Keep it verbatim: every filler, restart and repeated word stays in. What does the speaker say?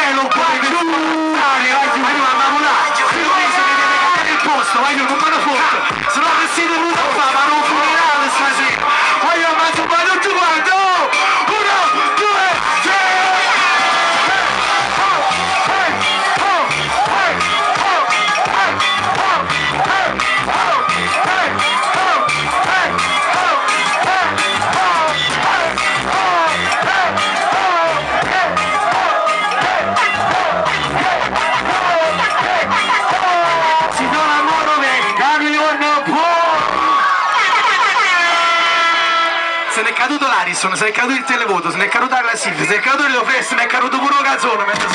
cielo, qua giù! Arriva a mamolare! Se ne deve cadere il posto, voglio non me lo foto! Se no che siete venuti a fare, ma non finirate stasera! Voglio ammazzo un po' tutti quanti! Oh! Uno, due, tre! Se ne è caduto l'Arisson, se ne è caduto il televoto, se ne è caduta la Silvia, se ne è caduto il Leo Fest, se ne è caduto pure un calzone.